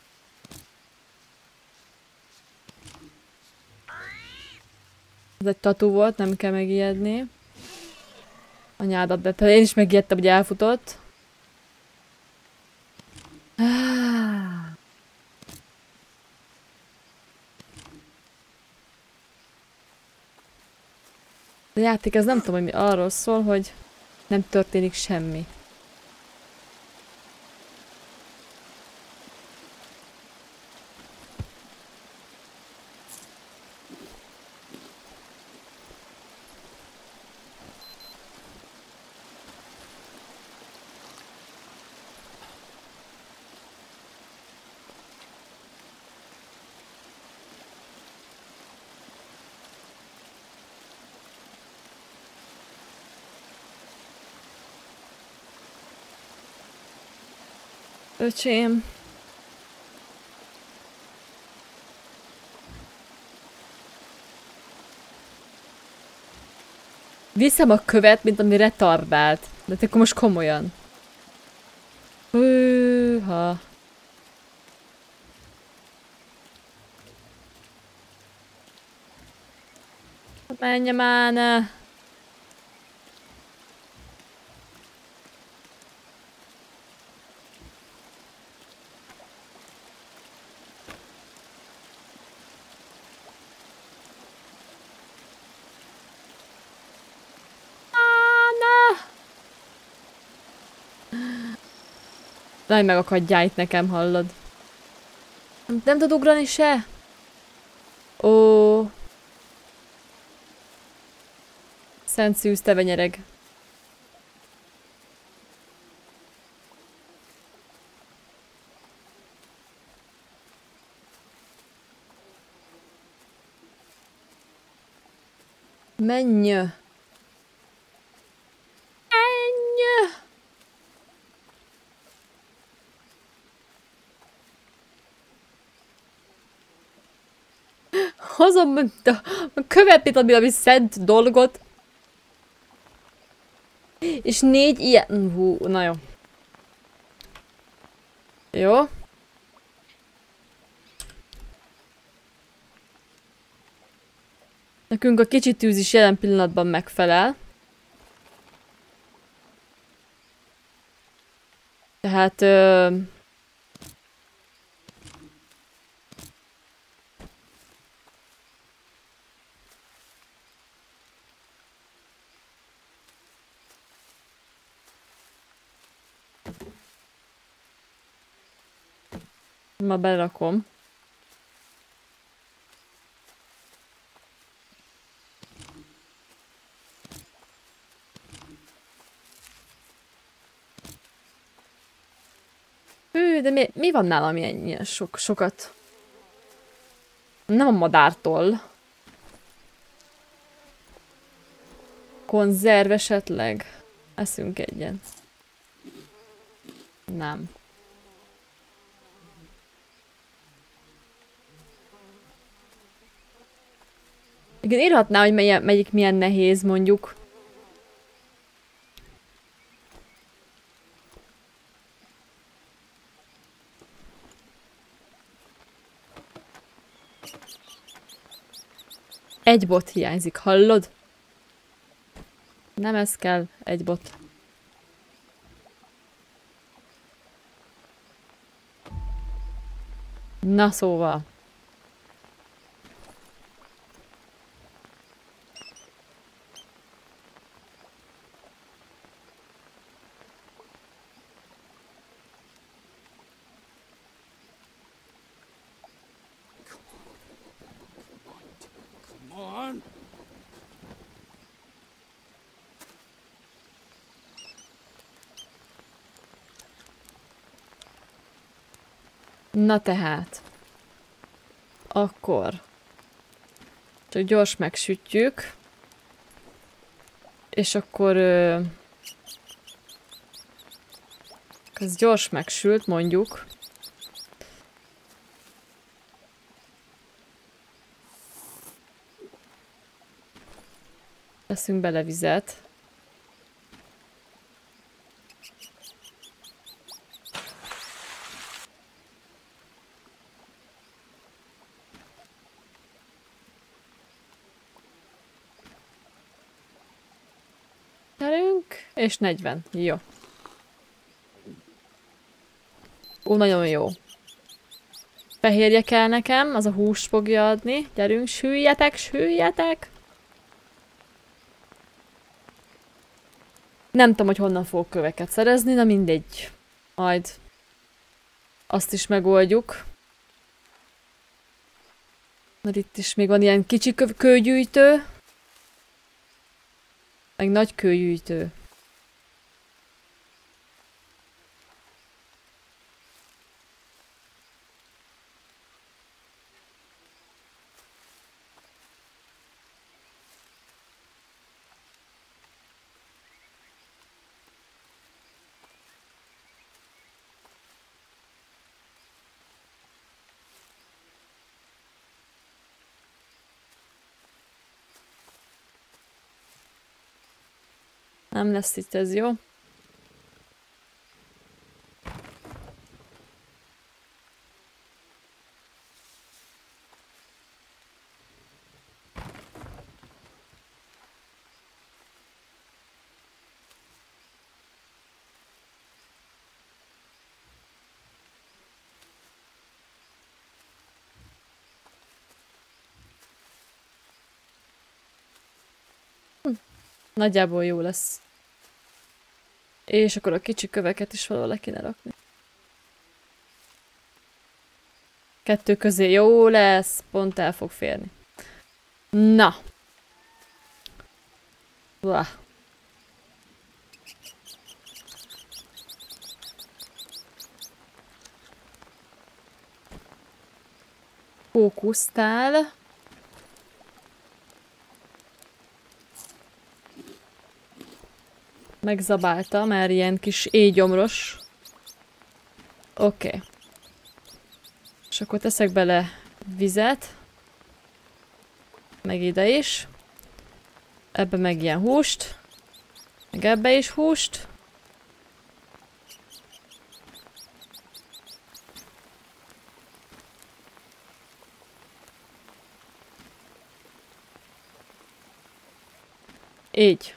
Ez egy tatu volt, nem kell megijedni. Anyádat be, én is megijedtem, hogy elfutott. A játék, ez nem tudom, hogy mi arról szól, hogy nem történik semmi. Öcsém. Viszem a követ, mint ami retardált. De akkor most komolyan. Hűha. Menj már, ne. Daj, megakadjál itt nekem, hallod. Nem, nem tud ugrani se? Ó. Szent szűz, te venyereg. Menj! Menj! Hozom a, a követét, ami, ami szent dolgot. És négy ilyen... Hú, na jó. Jó. Nekünk a kicsi tűz is jelen pillanatban megfelel. Tehát... Ö... Ma belerakom. Hű, de mi, mi van nálam ilyen, ilyen sok, sokat? Nem a madártól. Konzerv esetleg? Eszünk egyet. Nem. Igen, írhatná, hogy mely, melyik milyen nehéz, mondjuk. Egy bot hiányzik, hallod? Nem ez kell, egy bot. Na szóval. Na tehát. Akkor. Csak gyors megsütjük. És akkor... Ö, ez gyors megsült, mondjuk. Teszünk bele vizet. És negyven. Jó. Ó, nagyon jó. Fehérje kell nekem, az a húst fogja adni. Gyerünk, süljetek, süljetek! Nem tudom, hogy honnan fogok köveket szerezni, de mindegy. Majd azt is megoldjuk. Mert itt is még van ilyen kicsi kőgyűjtő. Meg nagy kőgyűjtő. Nem lesz itt ez jó. Hm. Nagyjából jó lesz. És akkor a kicsi köveket is valahol le kéne rakni. Kettő közé jó lesz, pont el fog férni. Na. Uah. Fókusztál. Megzabálta, mert ilyen kis éjgyomros. Oké. Okay. És akkor teszek bele vizet. Meg ide is. Ebbe meg ilyen húst. Meg ebbe is húst. Így.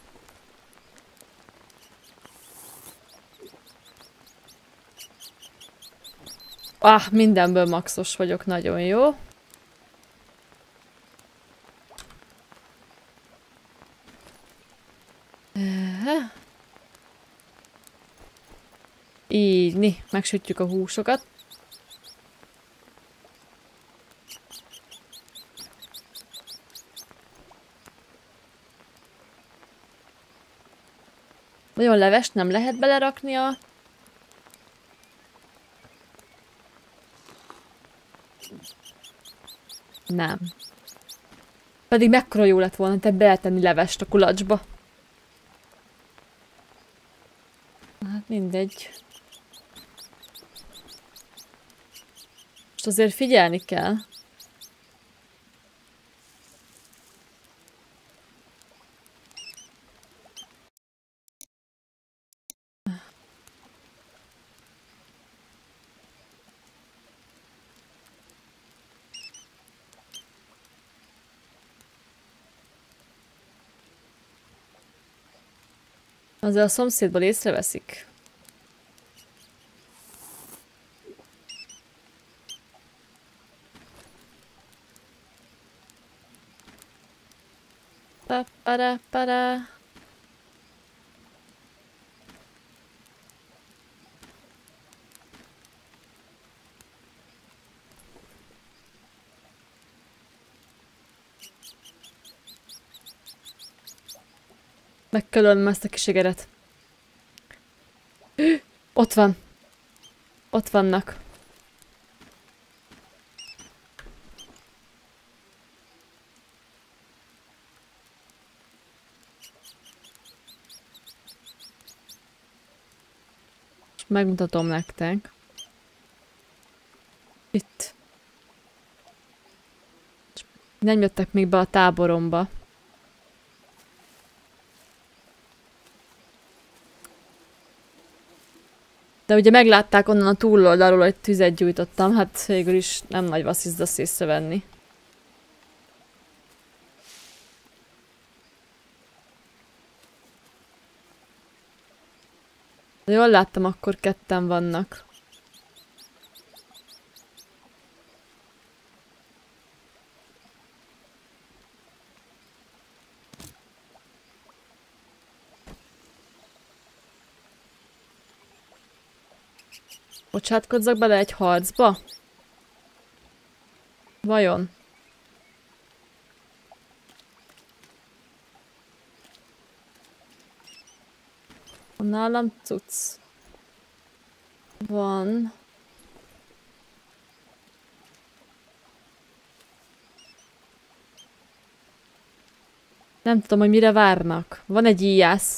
Ah, mindenből maxos vagyok, nagyon jó. Így, mi, megsütjük a húsokat. Nagyon levest nem lehet belerakni a... Nem. Pedig mekkora jó lett volna, te beletenni levest a kulacsba. Hát mindegy. Most azért figyelni kell. Azért a szomszédból észreveszik. Pa-para-para. Megkölöm ezt a kis egeret. Ott van. Ott vannak. Megmutatom nektek. Itt. Nem jöttek még be a táboromba. De ugye meglátták onnan a túloldalról, hogy tüzet gyújtottam, hát végül is nem nagy vasszizdasz észrevenni. De jól láttam, akkor ketten vannak. Bocsátkozzak bele egy harcba? Vajon? Nálam cucc. Van. Nem tudom, hogy mire várnak. Van egy íjász.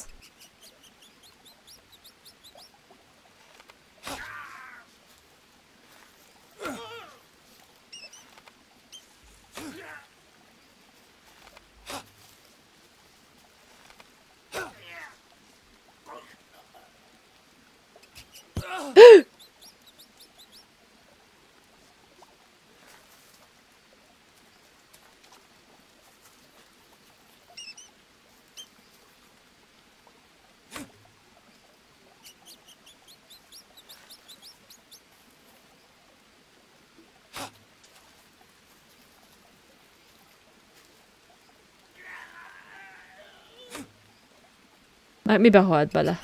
Már mibe halt bele?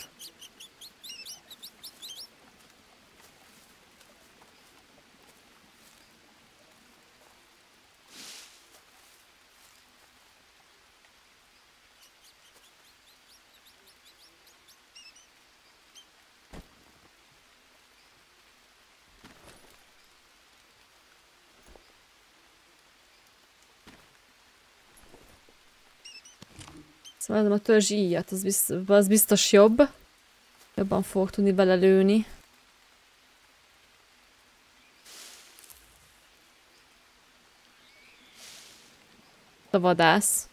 Szóval a törzs íjat, az biztos, az biztos jobb. Jobban fogok tudni belelőni. A vadász.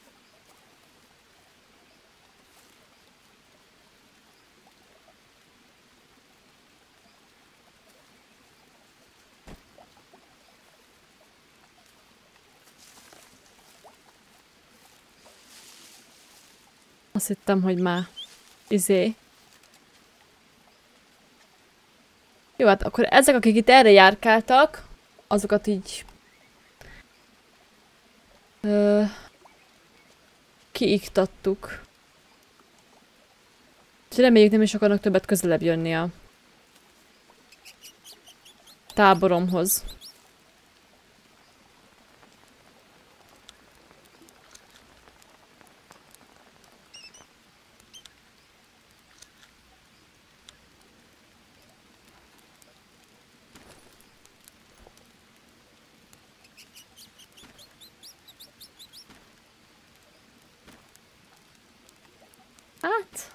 Azt hittem, hogy már izé. Jó, hát akkor ezek, akik itt erre járkáltak, azokat így ö, kiiktattuk. És reméljük nem is akarnak többet közelebb jönni a táboromhoz. Hát...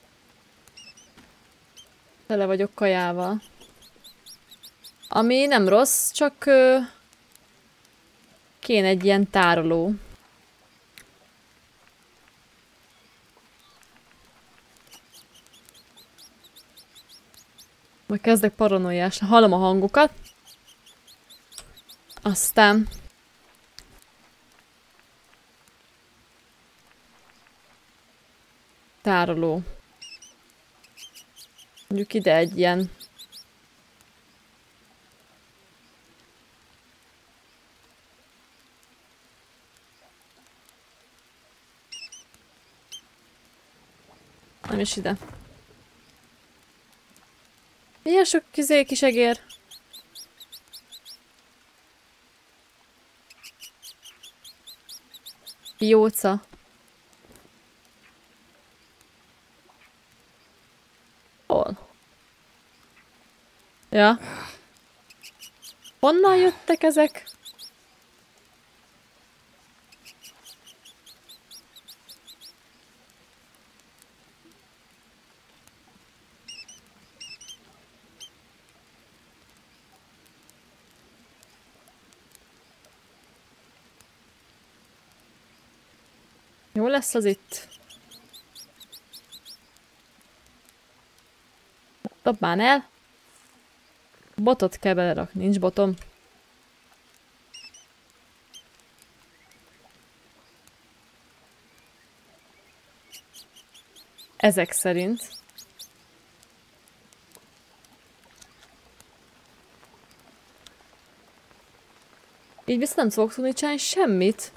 Tele vagyok kajával. Ami nem rossz, csak... Ö, kéne egy ilyen tároló. Majd kezdek paranoiásra. Hallom a hangokat. Aztán... Tároló. Mondjuk ide egy ilyen... Nem is ide. Milyen sok kizé kis egér? Jóca. Hol? Ja. Honnan jöttek ezek? Jó lesz az itt. Dob már el. Botot kell belerakni, nincs botom. Ezek szerint. Így viszont nem fogok tudni csinálni semmit.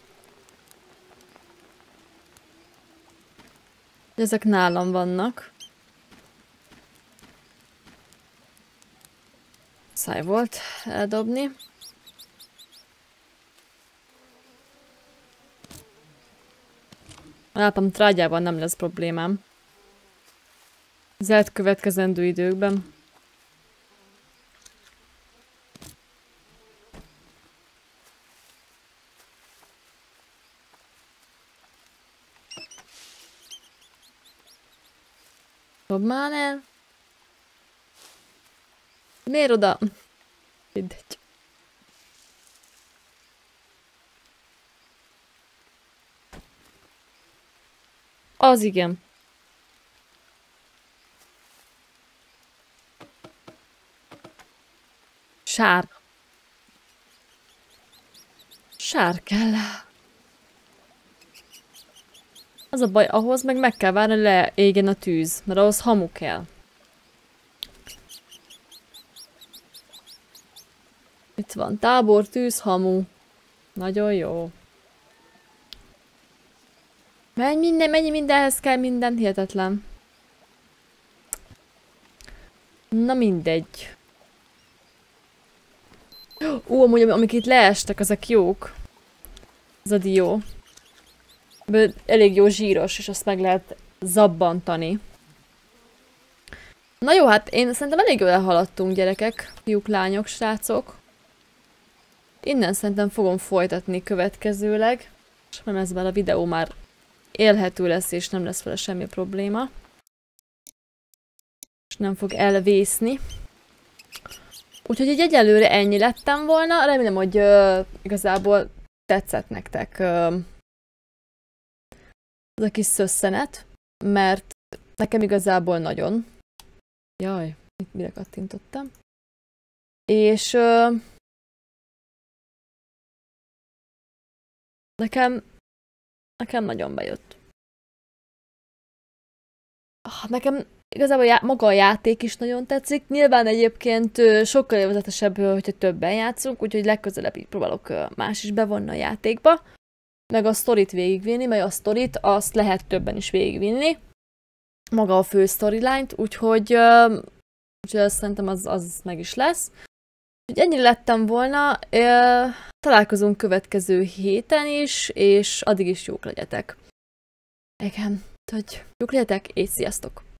Ezek nálam vannak. Száj volt eldobni. A lápam trágyával nem lesz problémám. Az elkövetkezendő időkben. Dob már el. Miért oda? Mindegy. Az igen. Sár. Sár kell. Az a baj, ahhoz meg meg kell várni, leégjen a tűz, mert ahhoz hamu kell. Itt van tábor, tűz, hamu. Nagyon jó. Menj minden, mennyi mindenhez kell minden, hihetetlen. Na mindegy. Ó, amúgy amik itt leestek, ezek jók. Ez a dió. Elég jó zsíros, és azt meg lehet zabbantani. Na jó, hát én szerintem elég jól elhaladtunk, gyerekek. Fiúk, lányok, srácok. Innen szerintem fogom folytatni következőleg. És nem ez már a videó már élhető lesz, és nem lesz vele semmi probléma. És nem fog elvészni. Úgyhogy így egyelőre ennyi lettem volna. Remélem, hogy uh, igazából tetszett nektek uh, az a kis szösszenet, mert nekem igazából nagyon. Jaj, itt mire kattintottam. És uh, nekem, nekem nagyon bejött. ah, nekem igazából já maga a játék is nagyon tetszik. Nyilván egyébként ö, sokkal élvezetesebb, ö, hogyha többen játszunk, úgyhogy legközelebb így próbálok ö, más is bevonni a játékba. Meg a sztorit végigvinni, mert a sztorit azt lehet többen is végigvinni. Maga a fő storyline-t, úgyhogy, ö, úgyhogy azt szerintem az, az meg is lesz. Úgyhogy ennyire lettem volna. Ö, találkozunk következő héten is, és addig is jók legyetek. Igen, hogy jók legyetek, és sziasztok!